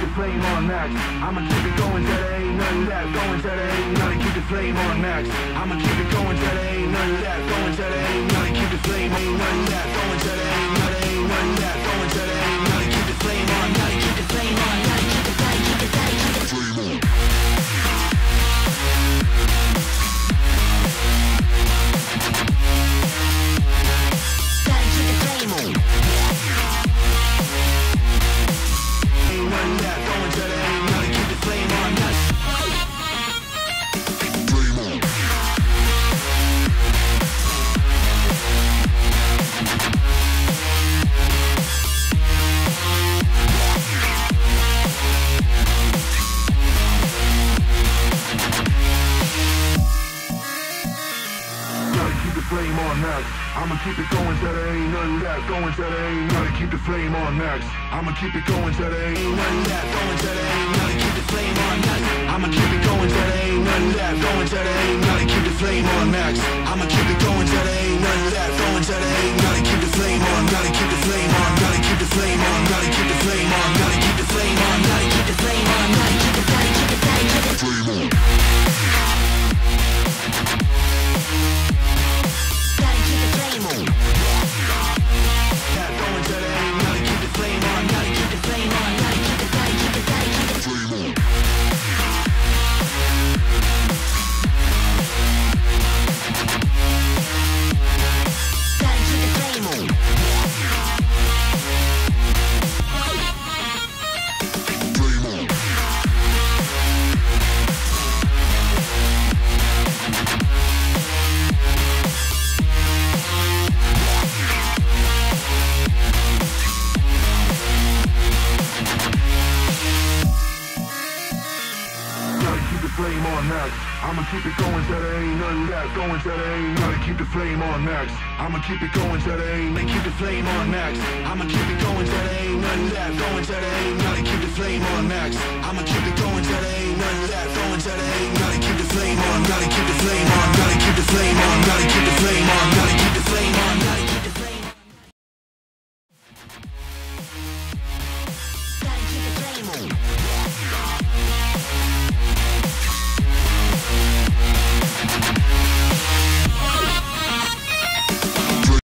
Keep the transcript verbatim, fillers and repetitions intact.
the flame on max. I'ma keep it going till there ain't none left. Going till there ain't none. Keep the flame on max. I'ma keep it going till there ain't none left. Going till there ain't none. Keep the flame ain't none left. Going till there ain't none. Ain't none left. Going till there ain't none. Keep the flame on. Gotta keep the flame on. Gotta keep the flame. Keep the flame. Keep the flame on. Gotta keep the flame on. Ain't none left. Going till there ain't none. Keep the flame on. Gotta flame on. Flame on max. I'ma keep it going till there ain't none left. Going till there ain't none. Keep the flame on max. I'ma keep it going till there ain't none left. Going till there ain't none. Keep the flame on max. I'ma keep it going till there ain't none left. Going till there ain't none. Keep the flame on max. I'ma keep it going till there ain't none left. Going till there ain't none. Keep the flame on. Gotta keep the flame on. Gotta keep the flame on. Gotta keep the flame on. Gotta keep the flame on. Gotta keep the flame on. Gotta keep the flame. Keep the flame. Keep the flame on. Flame on max. I'ma keep it going till there ain't none left. Going till there ain't none. Keep the flame on max. I'ma keep it going till there ain't none. Keep the flame on max. I'ma keep it going till there ain't none left. Going till there ain't none. Keep the flame on max. I'ma keep it going till there ain't none left. Going till there ain't none. Keep the flame on. Gotta keep the flame on. Gotta keep the flame on. Gotta keep the flame on. Gotta keep the flame on.